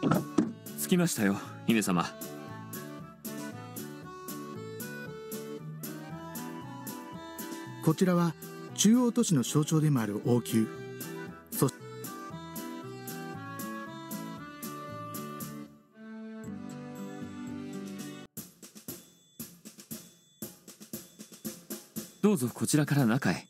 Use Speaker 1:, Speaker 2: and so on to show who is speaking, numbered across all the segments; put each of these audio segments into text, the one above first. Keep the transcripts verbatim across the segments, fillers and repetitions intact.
Speaker 1: 着きましたよ、姫様。
Speaker 2: こちらは中央都市の象徴でもある王宮。そ
Speaker 1: どうぞこちらから中へ。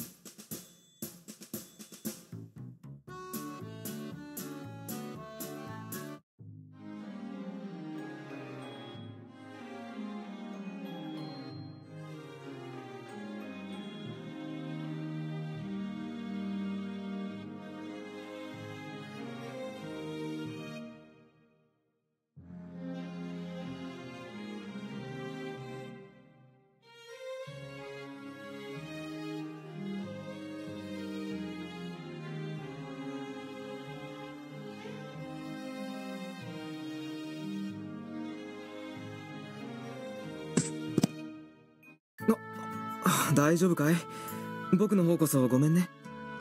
Speaker 3: 大丈夫かい？僕の方こそごめんね。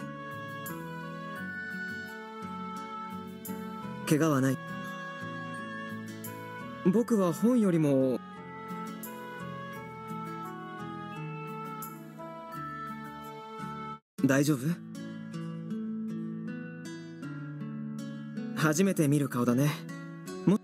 Speaker 3: 怪我はない。僕は本よりも大丈夫？初めて見る顔だね。も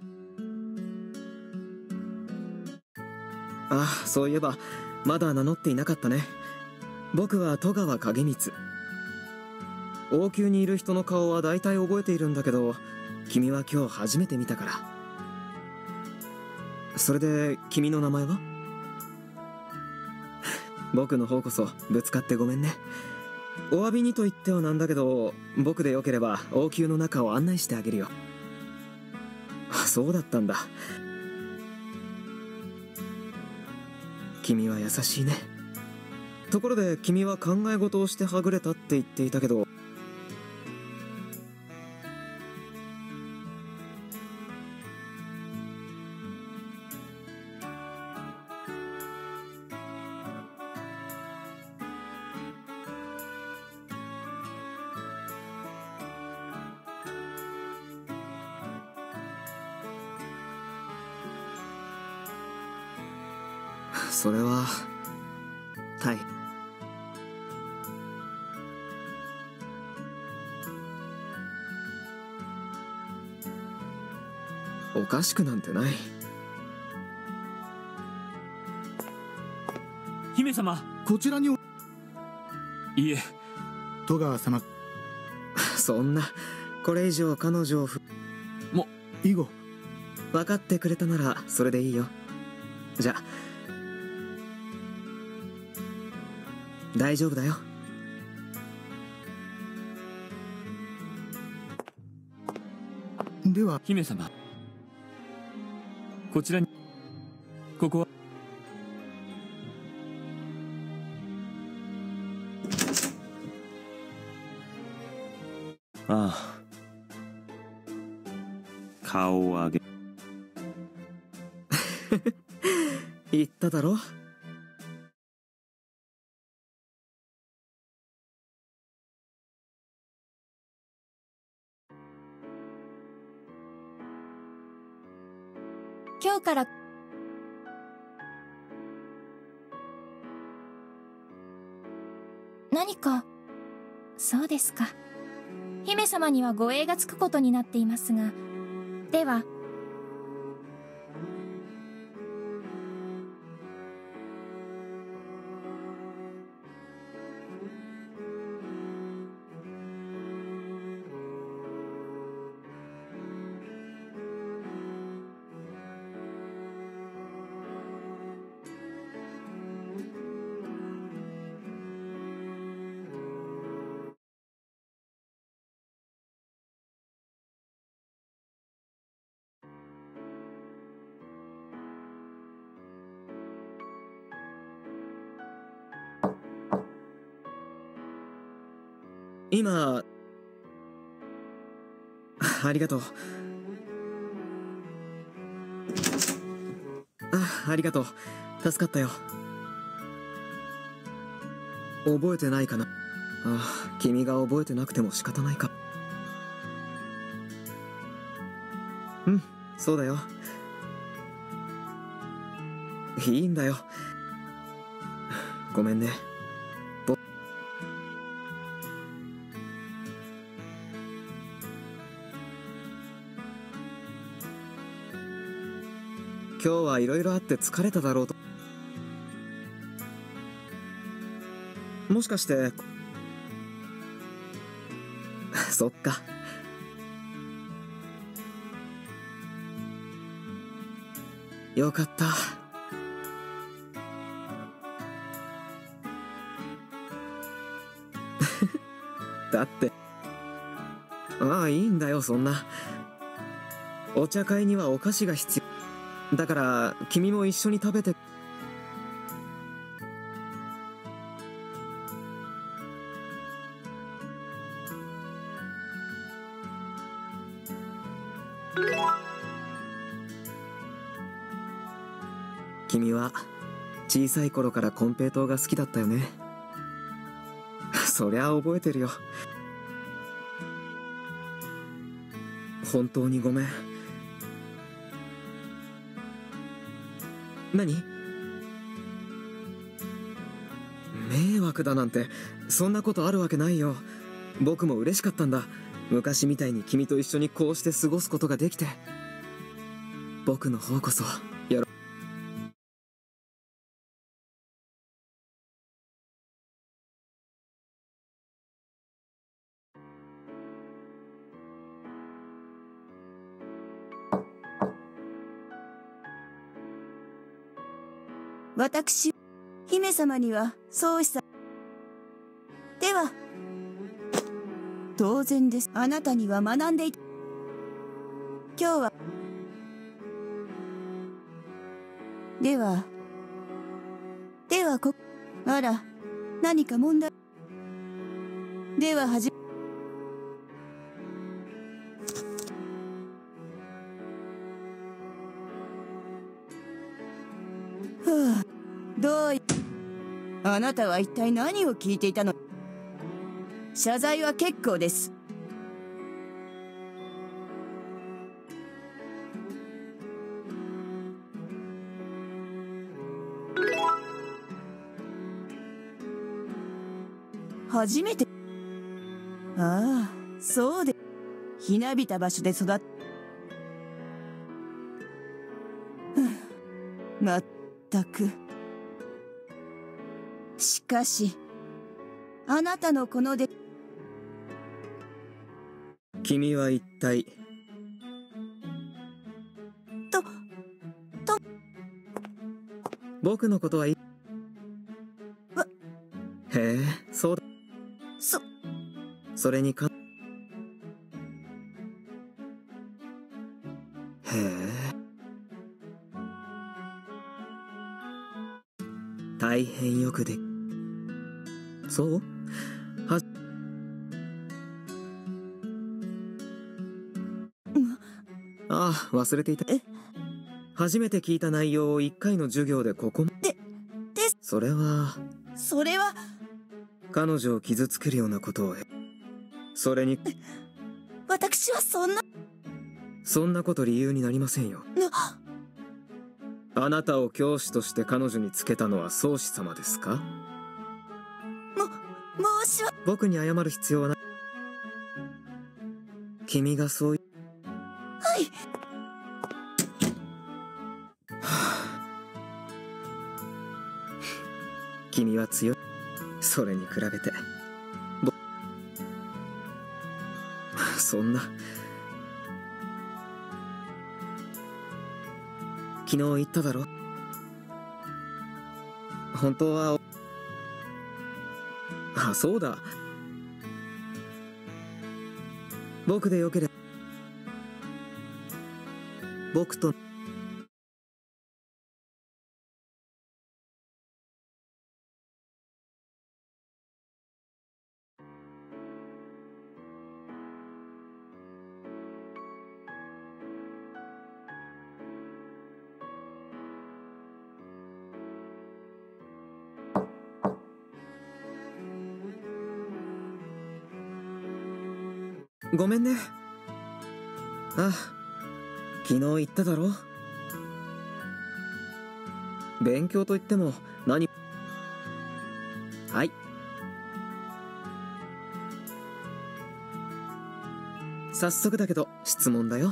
Speaker 3: あ、そういえばまだ名乗っていなかったね。僕は戸川景光。王宮にいる人の顔は大体覚えているんだけど、君は今日初めて見たから。それで君の名前は？僕の方こそぶつかってごめんね。お詫びにと言ってはなんだけど、僕でよければ王宮の中を案内してあげるよ。そうだったんだ。君は優しいね。ところで君は考え事をしてはぐれたって言っていたけど、それはタイ。おかしくなんてない。
Speaker 1: 姫様、
Speaker 2: こちらに。
Speaker 1: いいえ、
Speaker 2: 戸川様。
Speaker 3: そんな、これ以上彼女をふ
Speaker 1: も
Speaker 2: 以後
Speaker 3: 分かってくれたならそれでいいよ。じゃあ大丈夫だよ。
Speaker 2: では
Speaker 1: 姫様、こちらに。ここはああ、顔を上げ
Speaker 3: 言っただろ。
Speaker 4: 今日から何か。そうですか。姫様には護衛がつくことになっていますが、では。
Speaker 3: 今、ありがとう。あ、ありがとう。助かったよ。覚えてないかな。ああ、君が覚えてなくても仕方ないか。うん、 そうだよ。いいんだよ。ごめんね。ぼ今日はいろいろあって疲れただろうと。もしかしてそっか。よかった。だってああ、いいんだよ、そんな。お茶会にはお菓子が必要だから、君も一緒に食べて。君は小さい頃から金平糖が好きだったよね。そりゃ覚えてるよ。本当にごめん。何？迷惑だなんて、そんなことあるわけないよ。僕も嬉しかったんだ。昔みたいに君と一緒にこうして過ごすことができて。僕の方こそよろ。
Speaker 5: 私、姫様には宗師さん。では、当然です。あなたには学んでいた。今日は、では、ではこ、あら、何か問題。では始め。ふう、どうい、あなたは一体何を聞いていたの？謝罪は結構です。初めて。ああ、そうで、ひなびた場所で育っ、まったく。しかし、あなたのこので、
Speaker 3: 君は一体。
Speaker 5: と、と、
Speaker 3: 僕のことはいい。
Speaker 5: わ、
Speaker 3: へえ、そうだ。
Speaker 5: そ、
Speaker 3: それにか。へえ。大変よくで。そうは、ああ、忘れていた。
Speaker 5: え、
Speaker 3: 初めて聞いた内容を一回の授業でここま
Speaker 5: で、です。
Speaker 3: それは、
Speaker 5: それは、
Speaker 3: 彼女を傷つけるようなことを。それに、
Speaker 5: 私はそんな、
Speaker 3: そんなこと理由になりませんよ。
Speaker 5: な、
Speaker 3: あなたを教師として彼女につけたのは宗師様ですか？
Speaker 5: も、申し訳、
Speaker 3: 僕に謝る必要はない。君がそういう。
Speaker 5: はい。
Speaker 3: 君は強い。それに比べてぼそんな。昨日言っただろ。本当は。あ、そうだ。僕でよければ。僕と。ごめんね。ああ、 昨日言っただろ。勉強といっても何。はい。早速だけど質問だよ。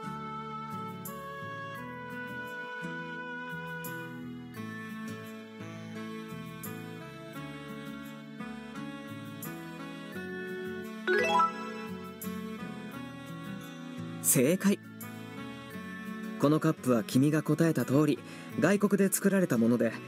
Speaker 3: 正解。このカップは君が答えた通り外国で作られたもので、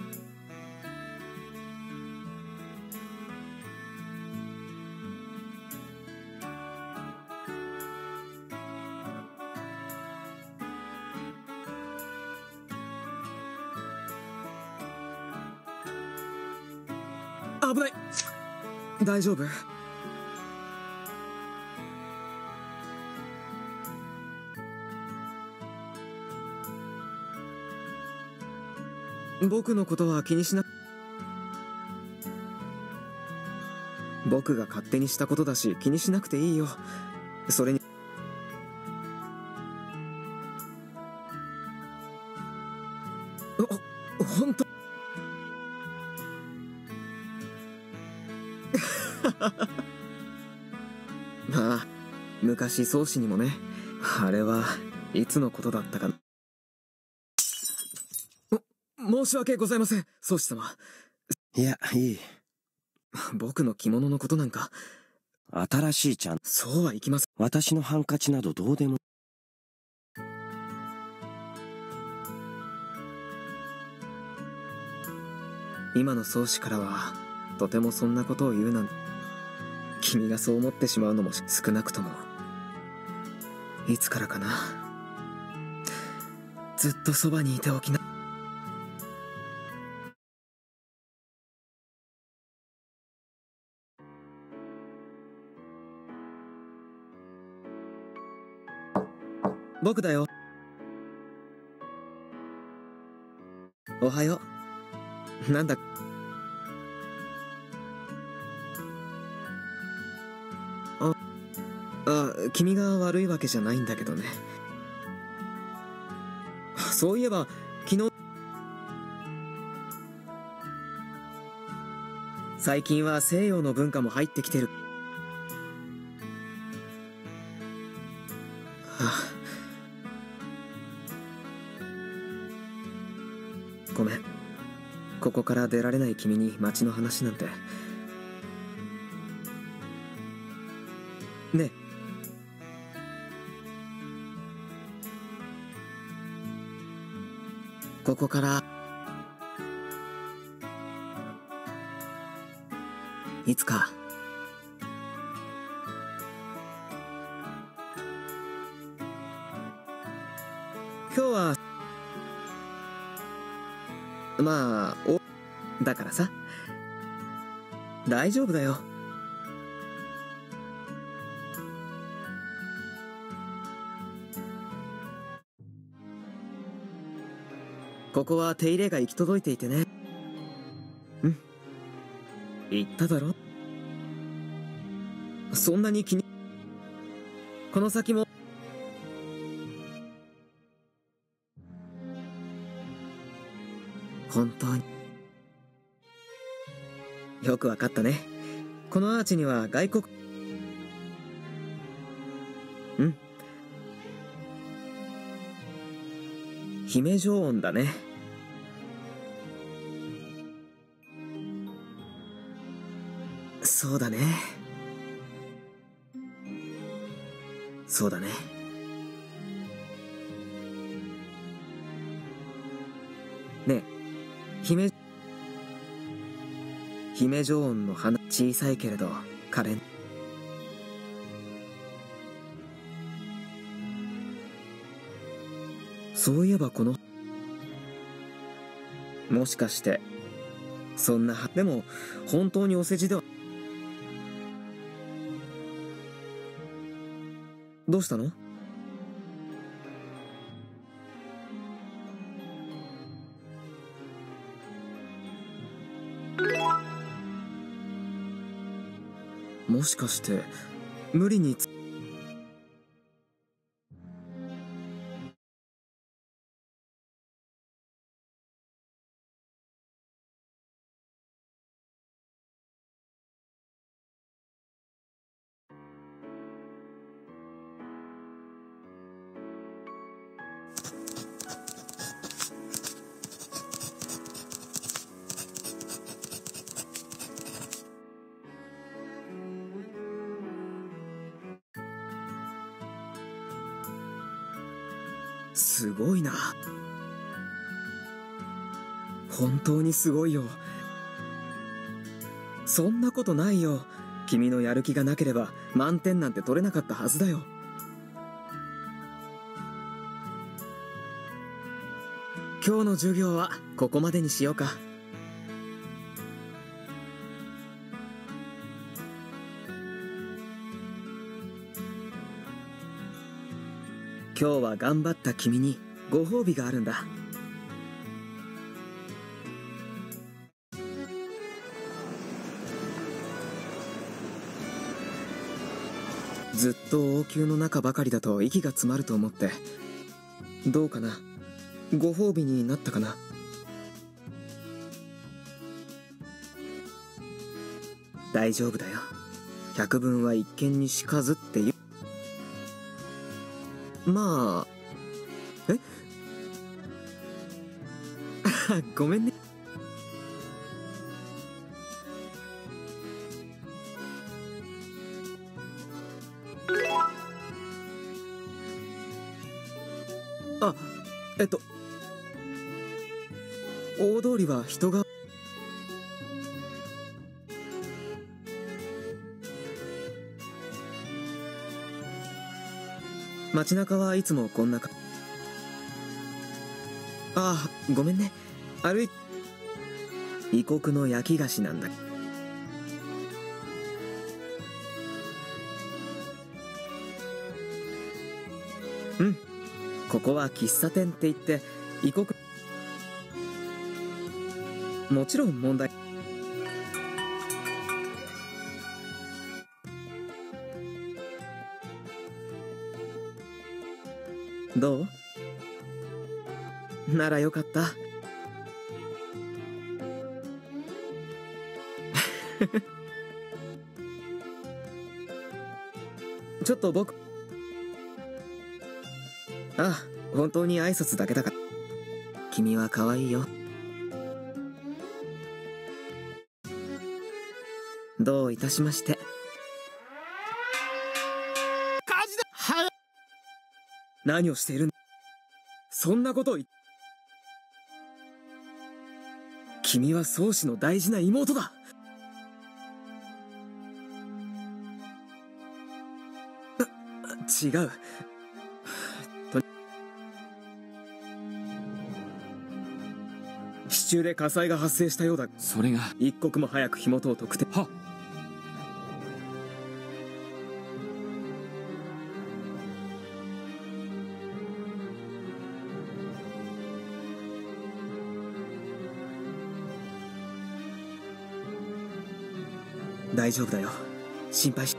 Speaker 3: 危ない。大丈夫？僕のことは気にしな。僕が勝手にしたことだし気にしなくていいよ。それにお本当まあ昔宗師にもね。あれはいつのことだったかな。申し訳ございません、宗師様。
Speaker 6: いや、いい。
Speaker 3: 僕の着物のことなんか。
Speaker 6: 新しいちゃん。
Speaker 3: そうはいきません。
Speaker 6: 私のハンカチなどどうでも。
Speaker 3: 今の宗師からは、とてもそんなことを言うなんて。君がそう思ってしまうのも少なくとも。いつからかな。ずっとそばにいておきな。僕だよ。おはよう。なんだ。あ、あ、君が悪いわけじゃないんだけどね。そういえば、昨日、最近は西洋の文化も入ってきてる。はあ、ごめん。ここから出られない君に街の話なんて。ねえ。ここからいつか今日はまあおだからさ、大丈夫だよ。ここは手入れが行き届いていてね。うん、言っただろ。そんなに気に。この先も本当によくわかったね。このアーチには外国。うん、姫女王だね。そうだね。そうだね。ねえ、姫姫女王の花、小さいけれど可憐。そういえばこの、もしかしてそんな。でも本当にお世辞では。どうしたの？もしかして無理につ。 すごいな。本当にすごいよ。そんなことないよ。君のやる気がなければ満点なんて取れなかったはずだよ。今日の授業はここまでにしようか。今日は頑張った君にご褒美があるんだ。ずっと王宮の中ばかりだと息が詰まると思って。どうかな、ご褒美になったかな。大丈夫だよ。百聞は一見にしかずって言う。まあ、えごめんね。あ、えっと大通りは人が。街中はいつもこんなか。ああ、ごめんね。歩い異国の焼き菓子なんだ。うん、ここは喫茶店って言って異国。もちろん問題。どう？ならよかった。ちょっと僕。ああ、本当に挨拶だけだから。君は可愛いよ。どういたしまして。火事だ！は何をしているんだ。そんなことを言っ。君は宗師の大事な妹だ。違う。市中で火災が発生したようだ。
Speaker 1: それが
Speaker 3: 一刻も早く火元を特定。
Speaker 1: はっ。
Speaker 3: 大丈夫だよ。心配し。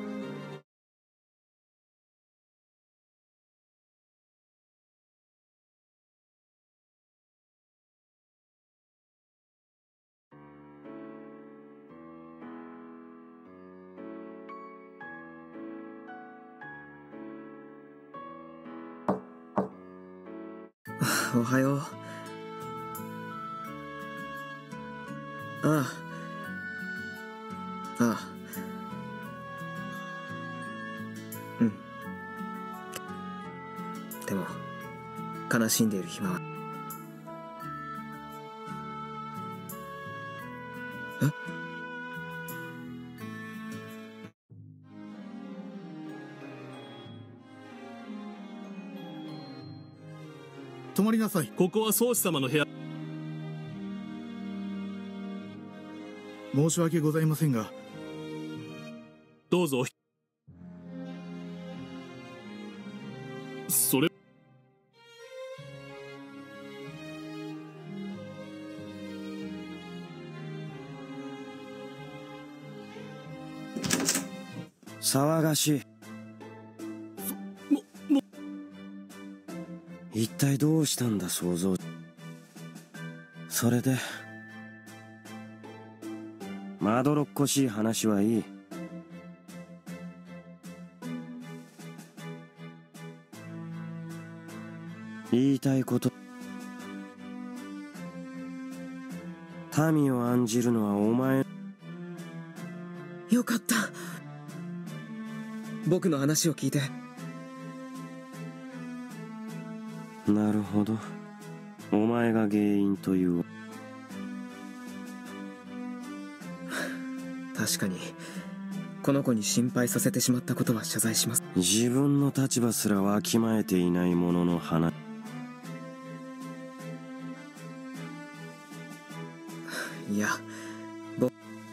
Speaker 3: おはよう。ああ。ああ。うん。でも、悲しんでいる暇は。え？
Speaker 2: 泊まりなさい。
Speaker 7: ここは宗師様の部屋。
Speaker 2: 申し訳ございませんが。
Speaker 7: どうぞ。それ。
Speaker 6: 騒がしい。
Speaker 7: も、も。
Speaker 6: 一体どうしたんだ、想像。それで。まどろっこしい話はいい。言いたいこと。民を案じるのはお前。
Speaker 3: よかった。僕の話を聞いて。
Speaker 6: なるほど。お前が原因という。
Speaker 3: 確かにこの子に心配させてしまったことは謝罪します。
Speaker 6: 自分の立場すらわきまえていないものの話。
Speaker 3: いや僕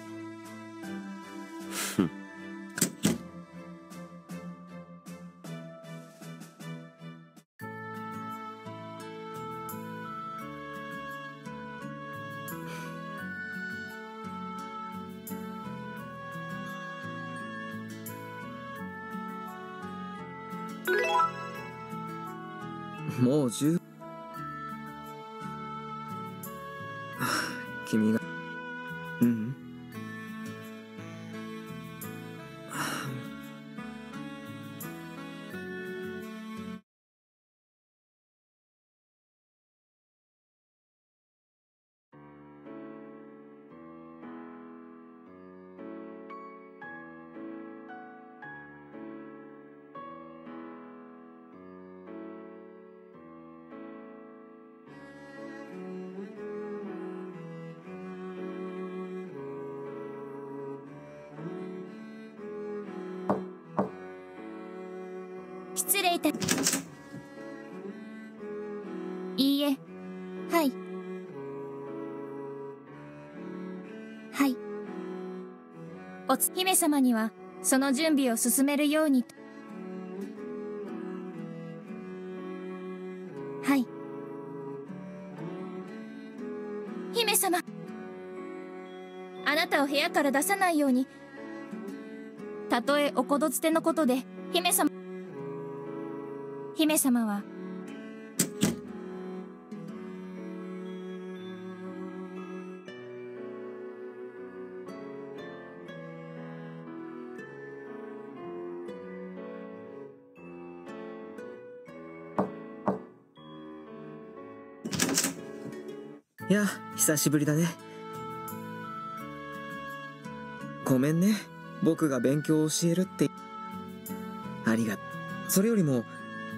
Speaker 3: もう十君がうん、
Speaker 4: 失礼いた。いいえ、はい。はい。おつ姫様にはその準備を進めるようにと。はい。姫様、あなたを部屋から出さないように。たとえおこどつてのことで姫様姫様は
Speaker 3: いや久しぶりだね。ごめんね、僕が勉強を教えるって。ありがとう。それよりも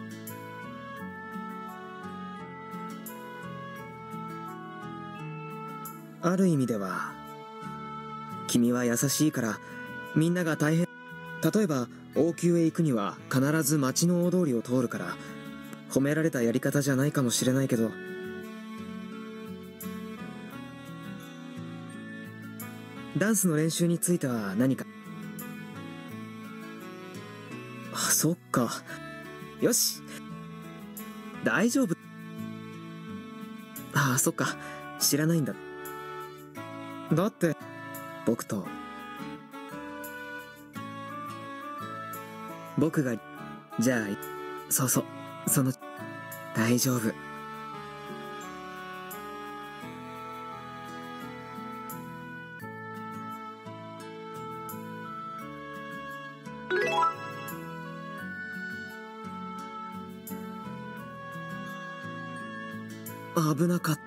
Speaker 3: ある意味では君は優しいからみんなが大変。例えば王宮へ行くには必ず町の大通りを通るから、褒められたやり方じゃないかもしれないけど、ダンスの練習については何か。あ、そっか。よし大丈夫。ああ、そっか、知らないんだ。だって僕と僕がじゃあそうそうその大丈夫。危なかった。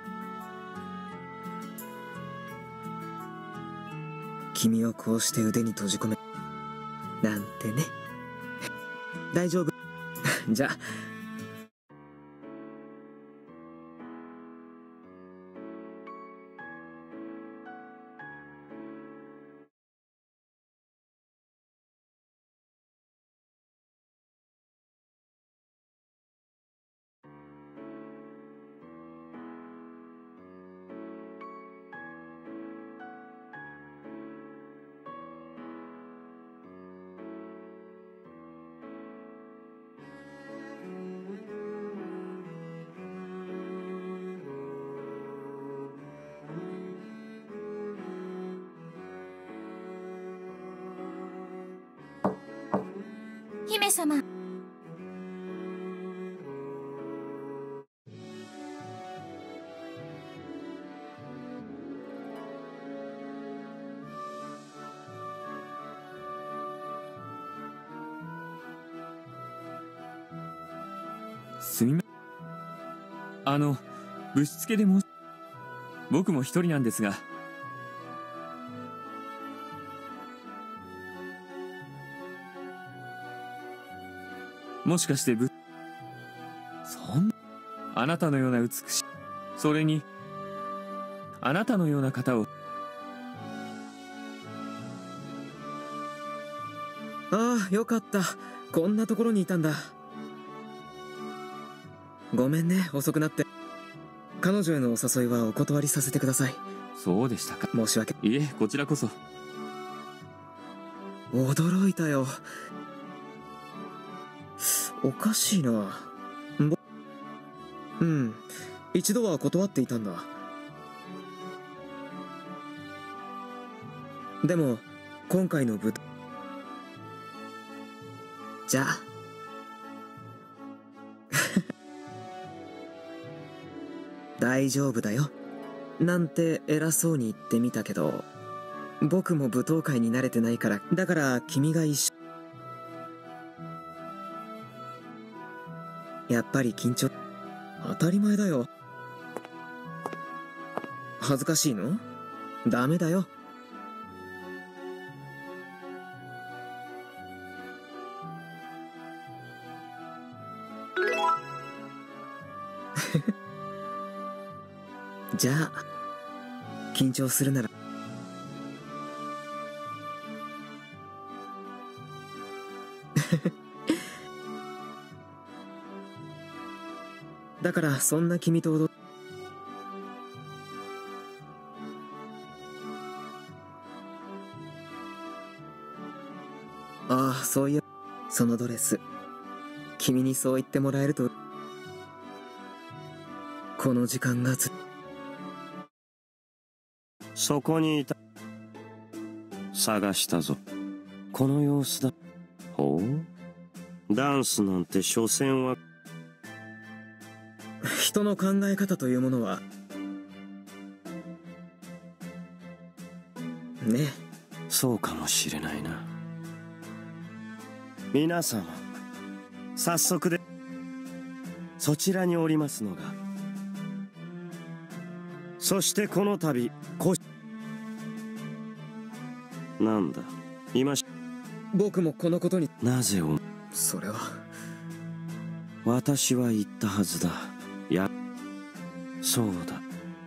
Speaker 3: 君をこうして腕に閉じ込めなんてね。大丈夫じゃあ。
Speaker 4: 姫様。
Speaker 1: すみません。あの、ぶしつけでも僕も一人なんですが。もしかしてぶそんあなたのような美しい、それにあなたのような方を。
Speaker 3: ああ、よかった。こんなところにいたんだ。ごめんね、遅くなって。彼女へのお誘いはお断りさせてください。
Speaker 1: そうでしたか。
Speaker 3: 申し訳。
Speaker 1: いえ、こちらこそ。
Speaker 3: 驚いたよ。おかしいな。ぼうん、一度は断っていたんだ。でも今回の舞台じゃあ大丈夫だよなんて偉そうに言ってみたけど、僕も舞踏会に慣れてないから。だから君が一緒。やっぱり緊張。当たり前だよ。恥ずかしいの？ダメだよ。じゃあ緊張するならだからそんな君と踊る。ああ、そういう、そのドレス君にそう言ってもらえると。この時間がずっ
Speaker 6: そこにいた。探したぞ。この様子だ。ほう、ダンスなんて所詮は。
Speaker 3: 人の考え方というものはね。
Speaker 6: そうかもしれないな。皆様、早速でそちらにおりますのが、そしてこの度こなんだ今し
Speaker 3: 僕もこのことに。
Speaker 6: なぜを。
Speaker 3: それは
Speaker 6: 私は言ったはずだ。いや、そうだ。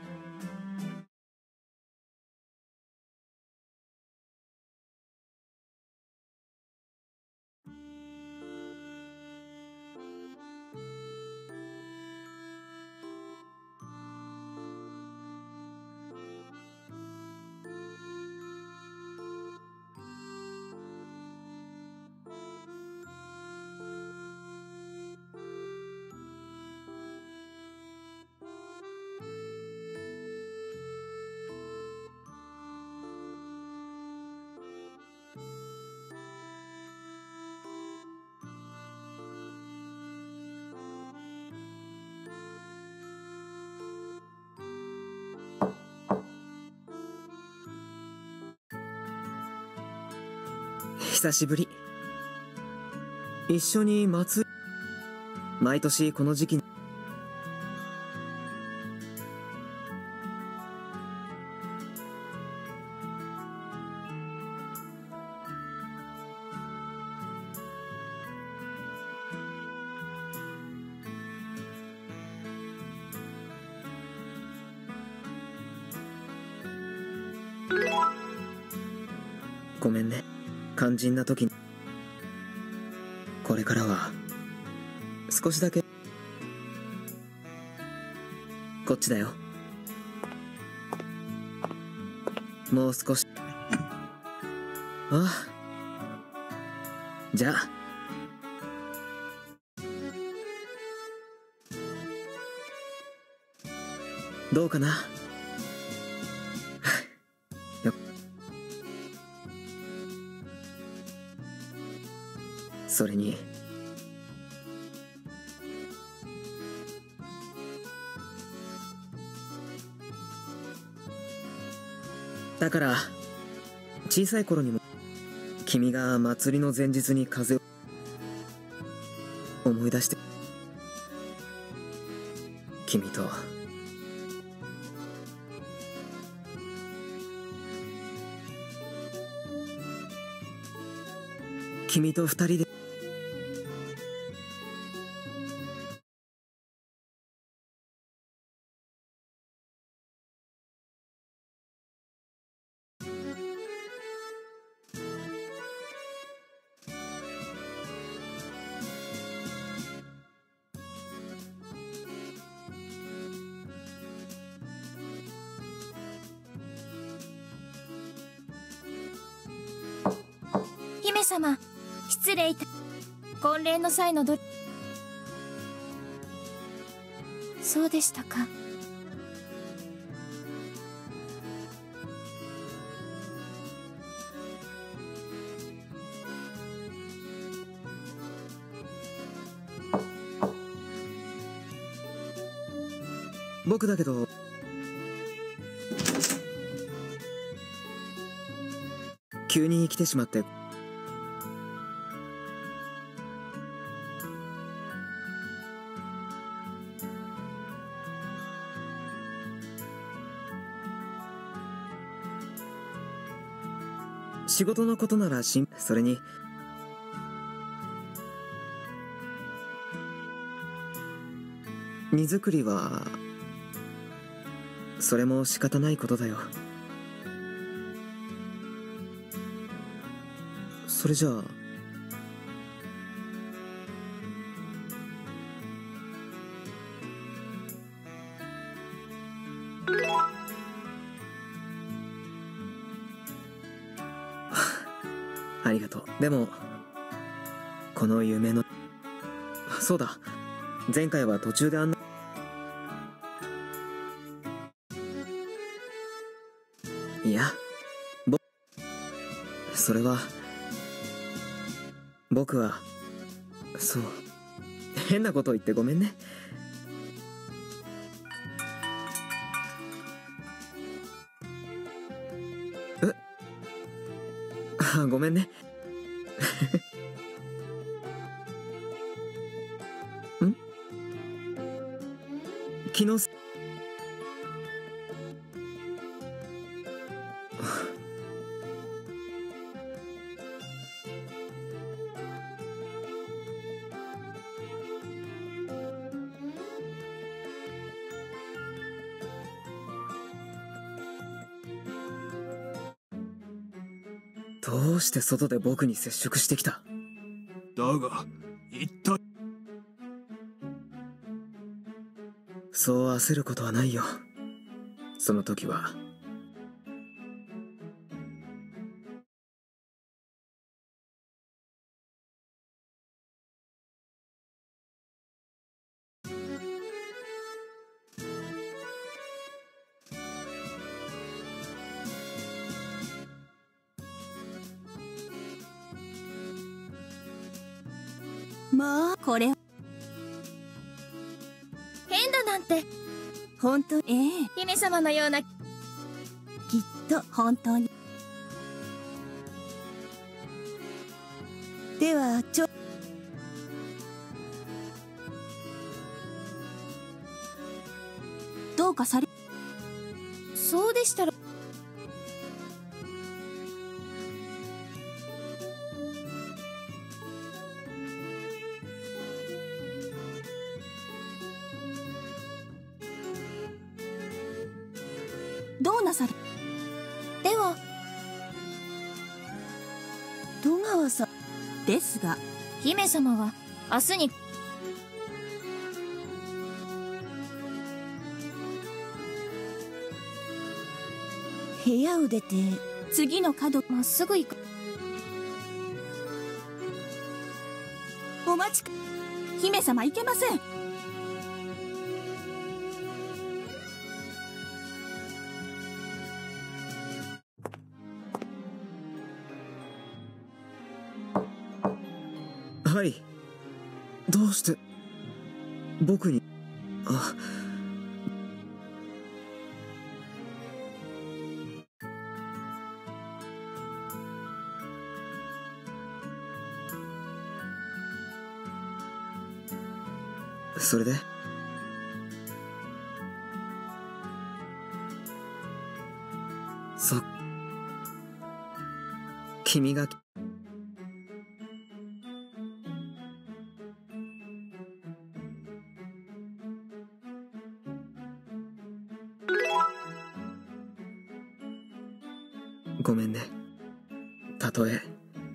Speaker 3: 久しぶり。一緒に祭り。毎年この時期に。ごめんね、肝心な時に。これからは少しだけ。こっちだよ。もう少し。ああ、じゃあどうかな。よっ。それにだから小さい頃にも君が祭りの前日に風邪を思い出して、君と君と二人で
Speaker 4: 姫様、失礼いた。婚礼の際のどそうでしたか。
Speaker 3: 僕だけど急に来てしまって。仕事のことならしん、それに荷造りはそれも仕方ないことだよ。それじゃあありがとう。でもこの夢の、そうだ、前回は途中であんな、いや、ぼそれは僕はそう変なこと言ってごめんね。えあ、ごめんね。ん昨日どうして外で僕に接触してきた？
Speaker 7: だが一体。
Speaker 3: そう焦ることはないよ。その時は
Speaker 5: まあこれ
Speaker 4: 変だなんて。
Speaker 5: 本当、ええ、
Speaker 4: 姫様のような。
Speaker 5: きっと本当に。ではちょどうかされ。
Speaker 4: そうでしたら。
Speaker 5: どうなされ。
Speaker 4: では
Speaker 5: 戸川さんですが、
Speaker 4: 姫様は明日に。
Speaker 5: 部屋を出て次の角
Speaker 4: まっすぐ行く。
Speaker 5: お待ちく。姫様いけません。
Speaker 3: はい。どうして僕に。あ、それでそ君が。ごめんね。たとえ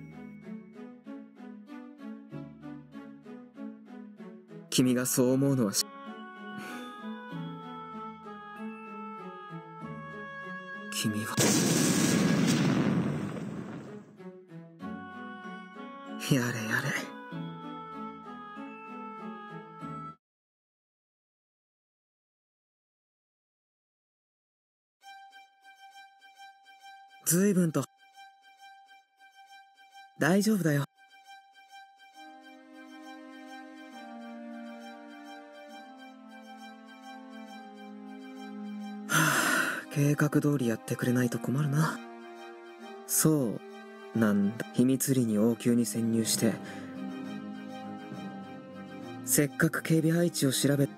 Speaker 3: 君がそう思うのはし、君はやれやれ。随分と。大丈夫だよ。はあ、計画通りやってくれないと困るな。そうなんだ。秘密裏に王宮に潜入して、せっかく警備配置を調べ、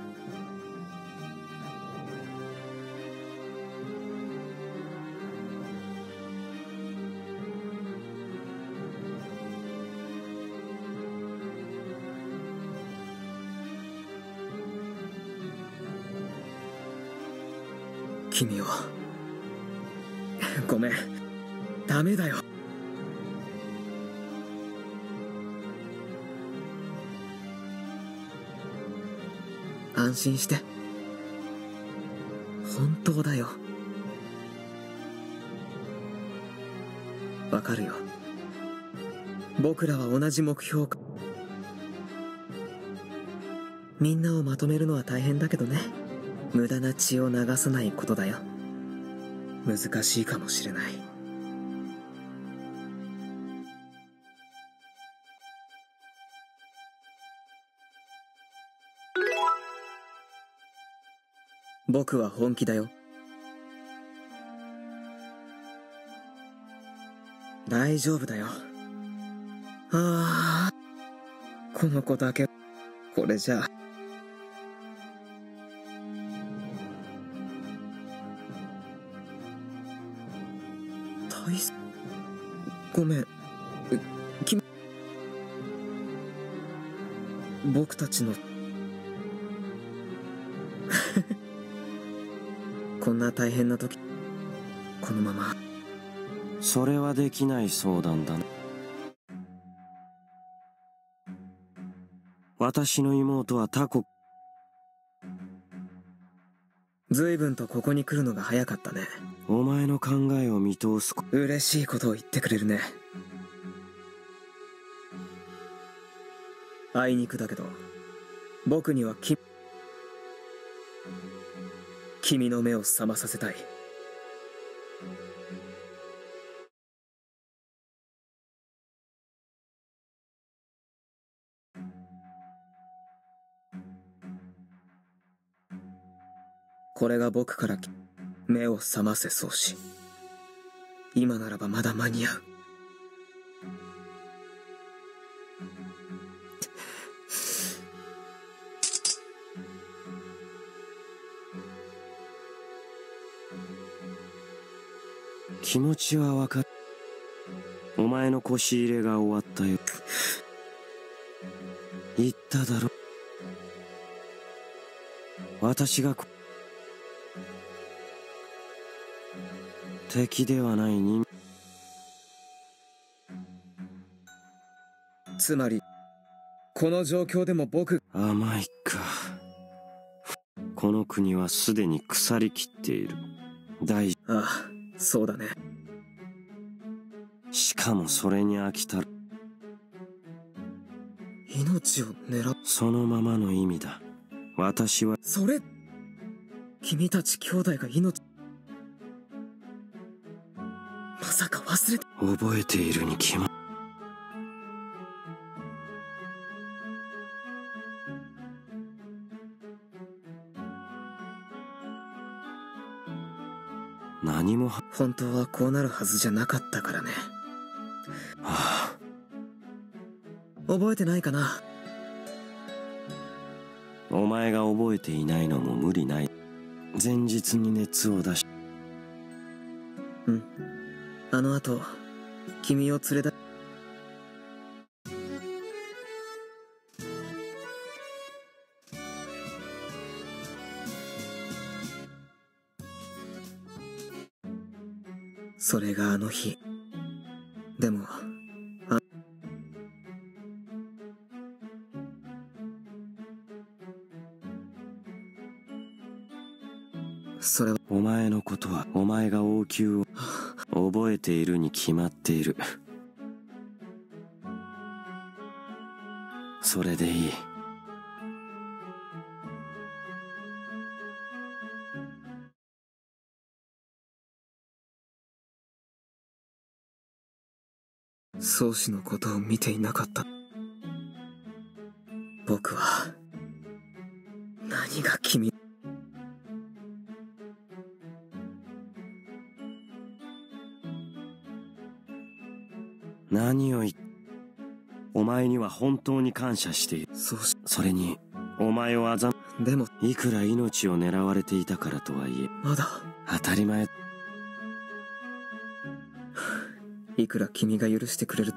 Speaker 3: 君を。ごめん、ダメだよ。安心して。本当だよ。わかるよ。僕らは同じ目標か。みんなをまとめるのは大変だけどね。無駄な血を流さないことだよ。難しいかもしれない。僕は本気だよ。大丈夫だよ。ああ、この子だけ、これじゃあ。大す、ごめん。君、僕たちのこんな大変な時、このまま。
Speaker 6: それはできない相談だな。私の妹は他国。
Speaker 3: 随分とここに来るのが早かったね。
Speaker 6: お前の考えを見通す。
Speaker 3: 嬉しいことを言ってくれるね。あいにくだけど、僕にはき君の目を覚まさせたい。これが僕から目を覚ませそうし。今ならばまだ間に合う。
Speaker 6: 気持ちはわかる。お前の腰入れが終わったよ。言っただろ。私がこ敵ではない人。
Speaker 3: つまりこの状況でも僕。
Speaker 6: 甘いか。この国はすでに腐りきっている。大
Speaker 3: ああ、そうだね。
Speaker 6: しかもそれに飽きたる。
Speaker 3: 命を狙う。
Speaker 6: そのままの意味だ。私は
Speaker 3: それ、君たち兄弟が命、まさか忘れた。
Speaker 6: 覚えているに決ま。何もは
Speaker 3: 本当はこうなるはずじゃなかったからね。
Speaker 6: はあ、
Speaker 3: 覚えてないかな。
Speaker 6: お前が覚えていないのも無理ない。前日に熱を出し。
Speaker 3: うん。あの後、君を連れ出。それがあの日。でも、あ、それは
Speaker 6: お前のことはお前が王宮を覚えているに決まっている。 それでいい。
Speaker 3: 宗師のことを見ていなかった。僕は何が君。
Speaker 6: 何を言っお前には本当に感謝している。
Speaker 3: 宗師。
Speaker 6: それにお前をあざ
Speaker 3: でも
Speaker 6: いくら命を狙われていたからとはいえ
Speaker 3: まだ
Speaker 6: 当たり前。
Speaker 3: いくら君が許してくれる。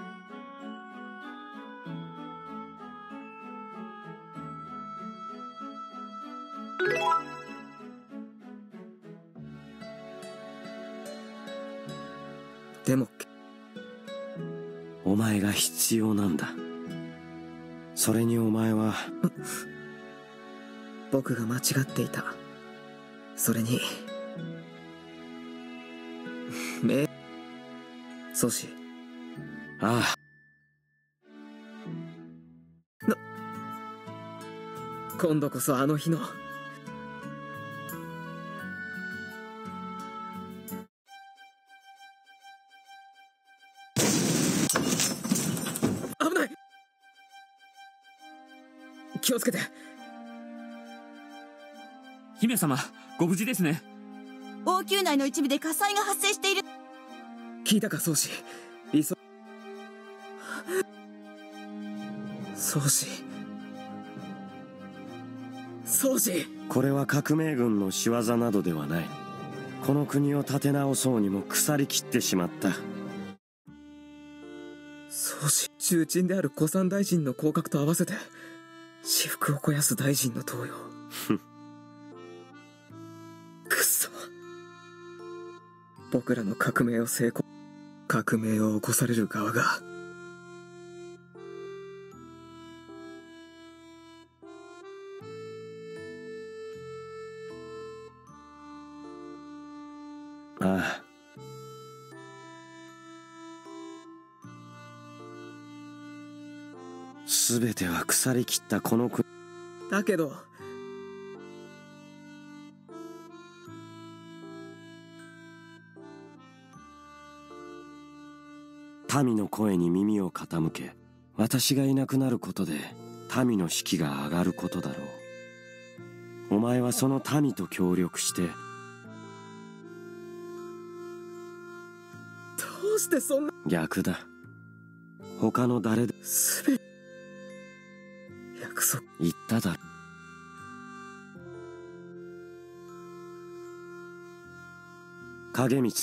Speaker 3: でも
Speaker 6: お前が必要なんだ。それにお前は
Speaker 3: 僕が間違っていた。それにめ宗師。
Speaker 6: ああ。
Speaker 3: な今度こそあの日の危ない。気をつけて。
Speaker 1: 姫様、ご無事ですね。
Speaker 5: 王宮内の一部で火災が発生している。
Speaker 3: 聞いたか宗師。急宗師宗師。
Speaker 6: これは革命軍の仕業などではない。この国を立て直そうにも腐りきってしまった。
Speaker 3: 宗師。重鎮である古参大臣の降格と合わせて私腹を肥やす大臣の登用。くそ。僕らの革命を成功革命を起こされる側が
Speaker 6: ああ。全ては腐りきったこの国。
Speaker 3: だけど
Speaker 6: 民の声に耳を傾け、私がいなくなることで民の士気が上がることだろう。お前はその民と協力して。
Speaker 3: どうしてそんな。
Speaker 6: 逆だ。他の誰で。
Speaker 3: すべて約束。
Speaker 6: 言っただろ。影光。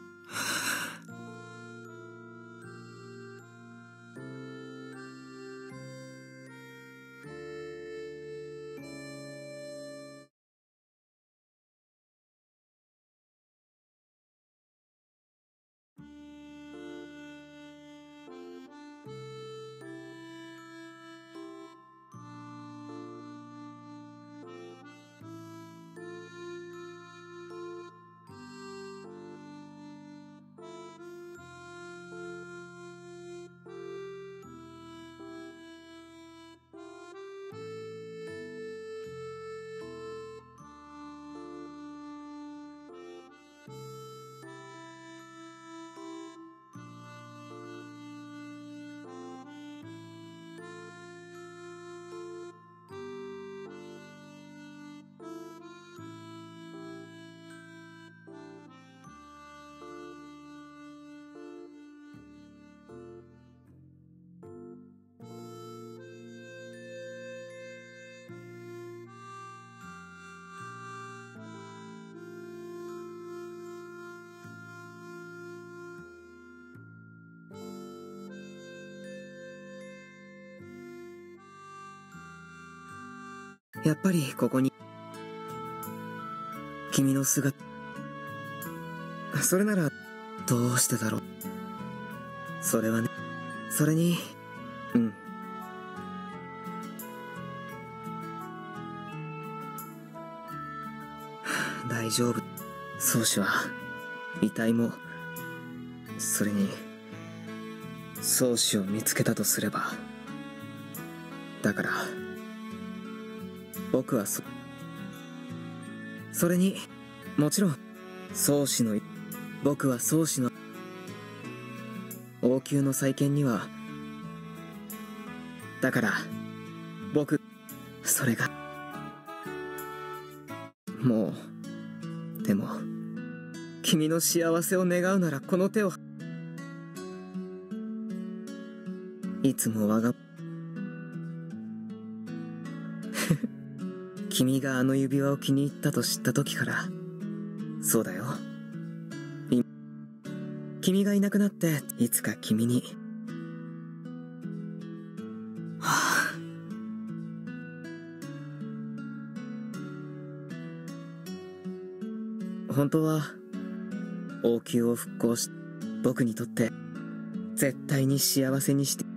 Speaker 3: やっぱりここに君の姿。それならどうしてだろう。それはね。それにうん大丈夫。宗師は遺体も、それに宗師を見つけたとすればだから僕はそそれにもちろん宗師の僕は宗師の王宮の再建にはだから僕それがもうでも君の幸せを願うならこの手をいつも我が君があの指輪を気に入ったと知った時からそうだよ。君がいなくなっていつか君にはあ本当は王宮を復興し僕にとって絶対に幸せにして